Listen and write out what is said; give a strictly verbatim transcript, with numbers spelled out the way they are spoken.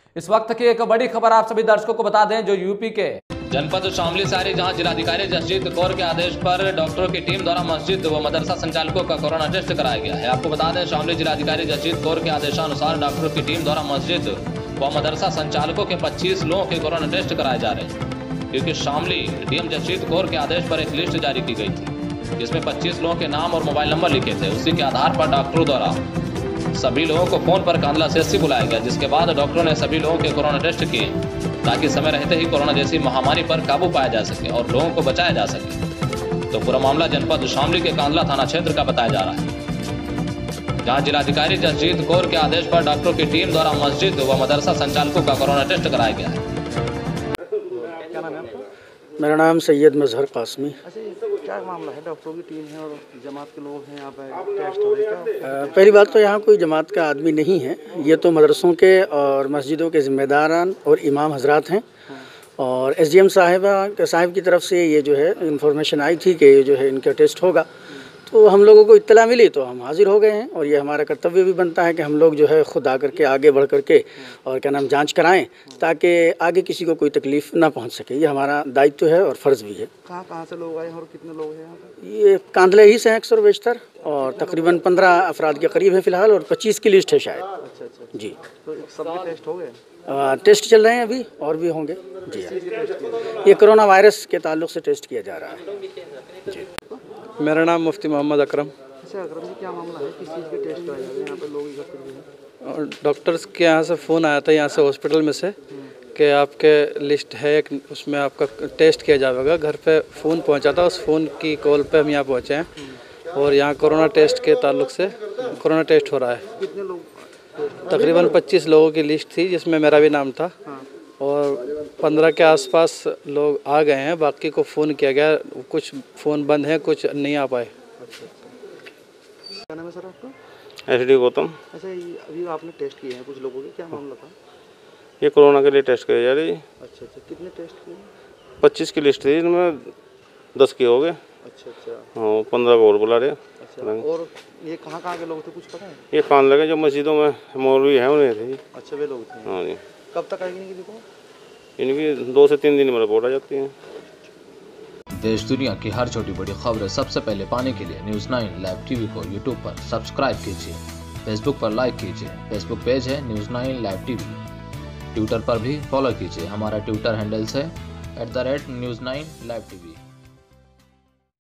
इस वक्त की एक बड़ी खबर आप सभी दर्शकों को बता दें, जो यूपी के जनपद शामली से आ रही, जहां जिलाधिकारी जसजीत कौर के आदेश पर डॉक्टरों की टीम द्वारा मस्जिद व मदरसा संचालकों का कोरोना टेस्ट कराया गया है। आपको बता दें, शामली जिलाधिकारी जसजीत कौर के आदेशानुसार डॉक्टरों की टीम द्वारा मस्जिद व मदरसा संचालकों के पच्चीस लोगों के कोरोना टेस्ट कराए जा रहे हैं, क्योंकि शामली डीएम जसजीत कौर के आदेश पर एक लिस्ट जारी की गई थी, जिसमें पच्चीस लोगों के नाम और मोबाइल नंबर लिखे थे। उसी के आधार पर डॉक्टरों द्वारा सभी लोगों को फोन पर कांदला सीएससी बुलाया गया, जिसके बाद डॉक्टरों ने सभी लोगों के कोरोना टेस्ट किए, ताकि समय रहते ही कोरोना जैसी महामारी पर काबू पाया जा सके और लोगों को बचाया जा सके। तो पूरा मामला जनपद शामली के कांदला थाना क्षेत्र का बताया जा रहा है, जहां जिलाधिकारी जसजीत कौर के आदेश पर डॉक्टरों की टीम द्वारा मस्जिद व मदरसा संचालकों का कोरोना टेस्ट कराया गया है। क्या नाम है आपका? मेरा नाम सैयद मजहर कासमी। अच्छा, क्या मामला है? डॉक्टरों की टीम है और जमात के लोग हैं यहाँ पे, टेस्ट हो रहे हैं क्या? पहली बात तो यहाँ कोई जमात का आदमी नहीं है, ये तो मदरसों के और मस्जिदों के ज़िम्मेदारान और इमाम हजरात हैं। और एसडीएम साहिबा साहिब की तरफ से ये जो है इन्फॉर्मेशन आई थी कि ये जो है इनका टेस्ट होगा, तो हम लोगों को इत्तला मिली तो हम हाजिर हो गए हैं। और ये हमारा कर्तव्य भी बनता है कि हम लोग जो है खुद आकर के आगे बढ़ करके और क्या नाम जांच कराएं, ताकि आगे किसी को कोई तकलीफ़ ना पहुंच सके। ये हमारा दायित्व है और फ़र्ज़ भी है। कहाँ कहाँ से लोग आए और कितने लोग हैं यहाँ पे? ये कांदले ही से हैं अक्सर बेशतर, और तकरीबन पंद्रह अफराद के करीब है फ़िलहाल, और पच्चीस की लिस्ट है शायद। अच्छा अच्छा जी, तो सबके टेस्ट हो गए? आ, टेस्ट चल रहे हैं अभी, और भी होंगे जी। ये कोरोना वायरस के ताल्लुक से टेस्ट किया जा रहा है जी। मेरा नाम मुफ्ती मोहम्मद अकरम। अच्छा अकरम जी, क्या मामला है? किस चीज़ के टेस्ट कराए जा रहे हैं? यहाँ पे लोग एकत्रित हुए हैं और डॉक्टर्स के यहाँ से फ़ोन आया था, यहाँ से हॉस्पिटल में से, कि आपके लिस्ट है एक, उसमें आपका टेस्ट किया जाएगा। घर पे फ़ोन पहुँचा था, उस फ़ोन की कॉल पे हम यहाँ पहुँचे हैं और यहाँ कोरोना टेस्ट के ताल्लुक से कोरोना टेस्ट हो रहा है। कितने लोग? तकरीबन पच्चीस लोगों की लिस्ट थी, जिसमें मेरा भी नाम था, और पंद्रह के आसपास लोग आ गए हैं। बाकी को फ़ोन किया गया, कुछ फ़ोन बंद हैं, कुछ नहीं आ पाए। अच्छा क्या नाम है सर आपका? S D Gautam. अच्छा, ये अभी आपने टेस्ट किए हैं कुछ लोगों के, क्या मामला था? ये कोरोना के लिए टेस्ट किए जा रही है। अच्छा अच्छा, कितने टेस्ट किए? पच्चीस की लिस्ट थी, इनमें दस के हो गए। अच्छा अच्छा हाँ, पंद्रह को और बुला रहे। अच्छा, और ये कहाँ कहाँ के लोग थे, कुछ पता है? ये कान लगे जो मस्जिदों में मौलवी हैं उन्हें थे। अच्छा, वे लोग थे। हाँ जी। कब तक आएगी इनकी रिपोर्ट? इनकी दो से तीन दिन में रिपोर्ट आ जाती है। देश दुनिया की हर छोटी बड़ी खबरें सबसे पहले पाने के लिए न्यूज़ नाइन लाइव टीवी को यूट्यूब पर सब्सक्राइब कीजिए, फेसबुक पर लाइक कीजिए, फेसबुक पेज है news nine live TV, Twitter पर भी फॉलो कीजिए। हमारा ट्विटर हैंडल्स है at the rate news nine live TV.